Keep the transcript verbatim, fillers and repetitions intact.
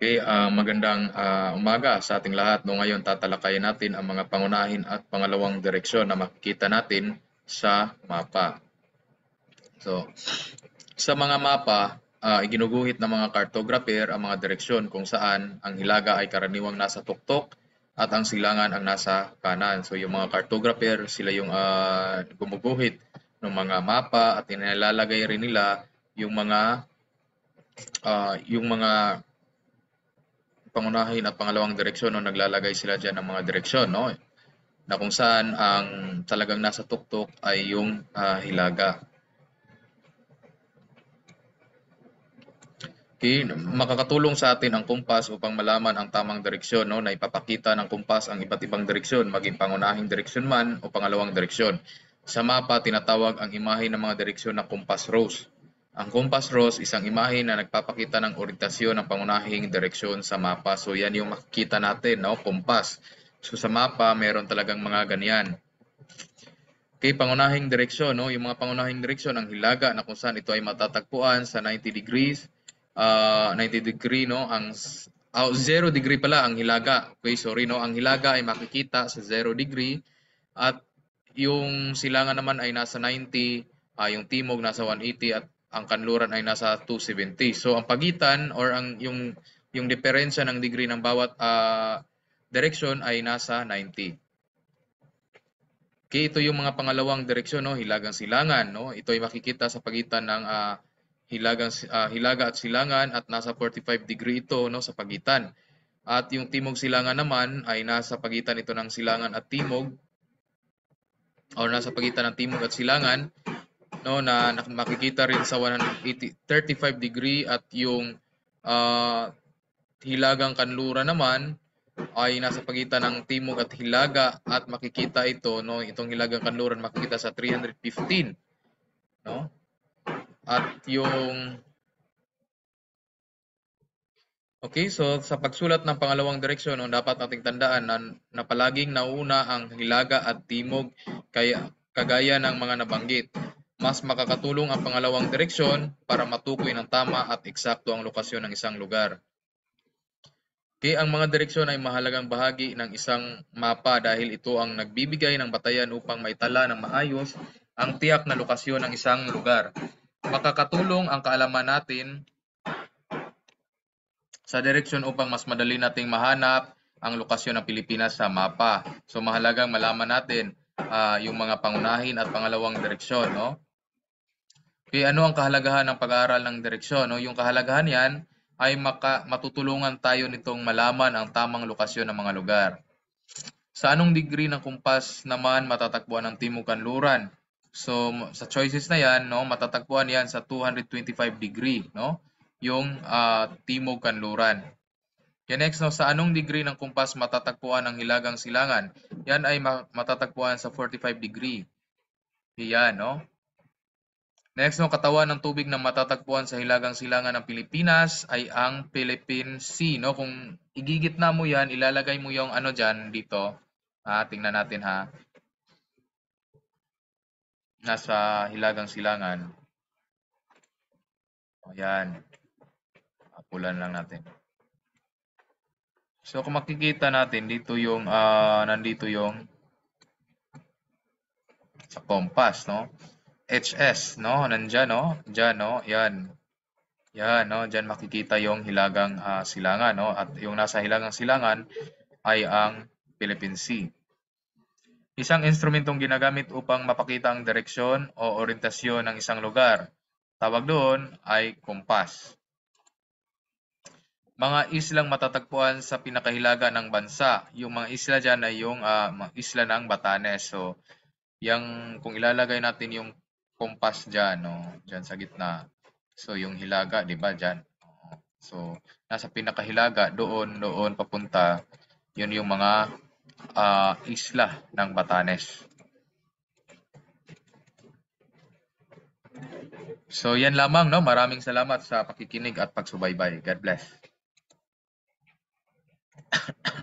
Okay, ah, magandang ah, umaga sa ating lahat. No, ngayon tatalakayin natin ang mga pangunahin at pangalawang direksyon na makikita natin sa mapa. So, sa mga mapa, ah, iginuguhit ng mga cartographer ang mga direksyon kung saan ang hilaga ay karaniwang nasa tuktok at ang silangan ang nasa kanan. So, yung mga cartographer, sila yung ah, gumuguhit ng mga mapa at inilalagay rin nila yung mga ah, yung mga pangunahin at pangalawang direksyon, no, naglalagay sila diyan ng mga direksyon, no, na kung saan ang talagang nasa tuktok ay yung ah, hilaga. Okay, makakatulong sa atin ang kumpas upang malaman ang tamang direksyon, no, na ipapakita ng kumpas ang iba't ibang direksyon, maging pangunahing direksyon man o pangalawang direksyon. Sa mapa, tinatawag ang imahe ng mga direksyon na compass rose. Ang compass rose, isang imahe na nagpapakita ng orientasyon ng pangunahing direksyon sa mapa. So yan yung makikita natin, no, compass. So sa mapa, meron talagang mga ganyan. Okay, pangunahing direksyon, no, yung mga pangunahing direksyon, ang hilaga na kung saan ito ay matatagpuan sa ninety degrees, uh, ninety degree, no, ang oh, zero degree pala ang hilaga. Okay, sorry, no, ang hilaga ay makikita sa zero degree at yung silangan naman ay nasa ninety, uh, yung timog nasa one eighty at ang kanluran ay nasa two seventy. So ang pagitan or ang yung yung diferensya ng degree ng bawat uh, direksyon ay nasa ninety. Okay, ito yung mga pangalawang direksyon, no, hilagang silangan, no. Ito ay makikita sa pagitan ng uh, hilagang uh, hilaga at silangan at nasa forty-five degree ito, no, sa pagitan. At yung timog silangan naman ay nasa pagitan ito ng silangan at timog or nasa pagitan ng timog at silangan, no, na, na makikita rin sa one eighty, thirty-five degree at yung uh, hilagang kanluran naman ay nasa pagitan ng timog at hilaga at makikita ito, no, itong hilagang kanluran makikita sa three hundred fifteen, no? At yung Okay, so sa pagsulat ng pangalawang direksyon, no, dapat nating tandaan na, na palaging nauna ang hilaga at timog kaya kagaya ng mga nabanggit. Mas makakatulong ang pangalawang direksyon para matukoy ng tama at eksakto ang lokasyon ng isang lugar. Okay, ang mga direksyon ay mahalagang bahagi ng isang mapa dahil ito ang nagbibigay ng batayan upang maitala ng maayos ang tiyak na lokasyon ng isang lugar. Makakatulong ang kaalaman natin sa direksyon upang mas madali nating mahanap ang lokasyon ng Pilipinas sa mapa. So mahalagang malaman natin uh, yung mga pangunahin at pangalawang direksyon, no? Okay, ano ang kahalagahan ng pag-aaral ng direksyon, no? Yung kahalagahan yan ay maka, matutulungan tayo nitong malaman ang tamang lokasyon ng mga lugar. Sa anong degree ng kumpas naman matatagpuan ang Timog Kanluran? So sa choices na yan, no, matatagpuan yan sa two hundred twenty-five degree, no? Yung uh, Timog Kanluran. Yan next, no, sa anong degree ng kumpas matatagpuan ang Hilagang Silangan? Yan ay matatagpuan sa forty-five degree. Yan, no? Next, no, katawan ng tubig na matatagpuan sa Hilagang Silangan ng Pilipinas ay ang Philippine Sea, no? Kung igigitna mo yan, ilalagay mo yung ano dyan dito. Ah, tingnan natin ha. Nasa Hilagang Silangan. Ayan. Pulan lang natin. So kung makikita natin dito yung uh, nandito yung sa compass, no? H S, no? Nandiyan, no? Diyan, no? Yan. Yan, no? Diyan makikita yung Hilagang uh, Silangan, no? At yung nasa Hilagang Silangan ay ang Philippine Sea. Isang instrumentong ginagamit upang mapakita ang direksyon o orientasyon ng isang lugar. Tawag doon ay compass. Mga islang matatagpuan sa pinakahilaga ng bansa. Yung mga isla dyan ay yung uh, mga isla ng Batanes. So, yung, kung ilalagay natin yung compass dyan, no, dyan sa gitna. So, yung hilaga, di ba, dyan. So, nasa pinakahilaga, doon, doon, papunta, yun yung mga uh, isla ng Batanes. So, yan lamang, no? Maraming salamat sa pakikinig at pagsubaybay. God bless.